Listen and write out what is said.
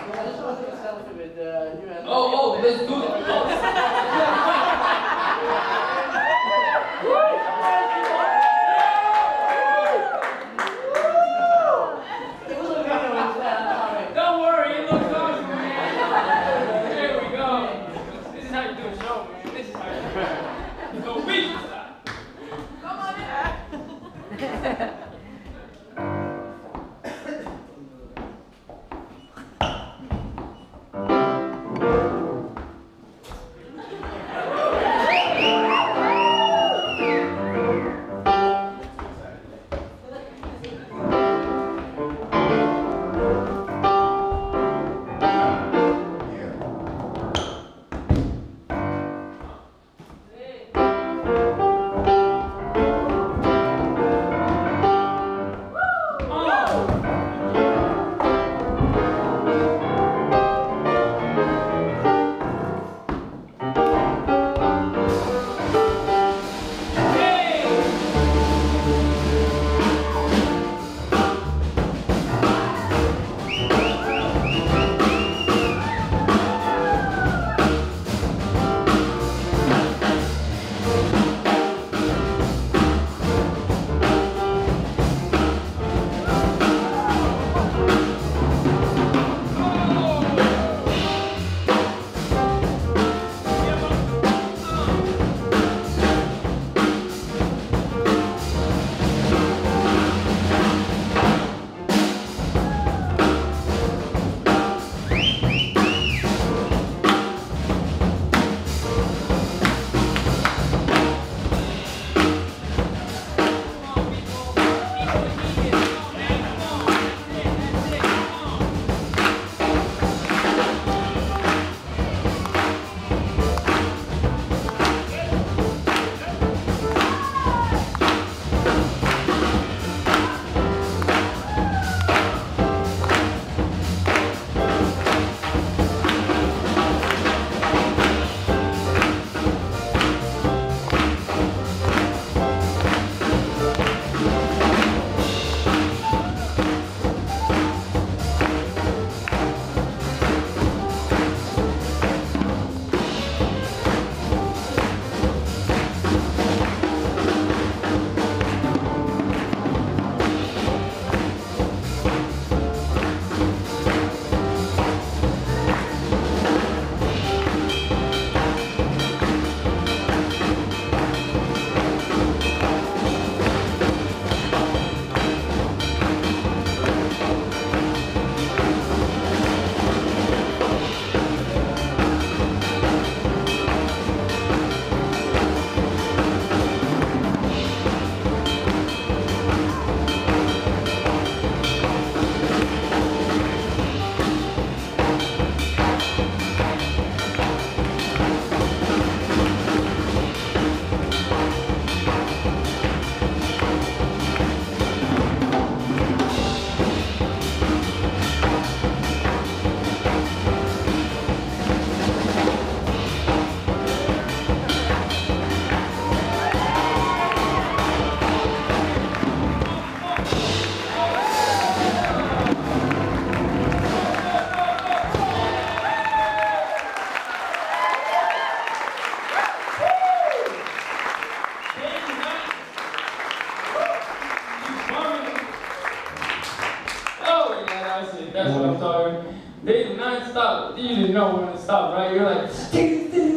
Oh, let's do it. Don't worry, it looks awesome, man. There we go. This is how you do a show, man. This is how you do it. Go beat style. Come on in. That's what I'm talking. They non-stop. You didn't know when to stop, right? You're like,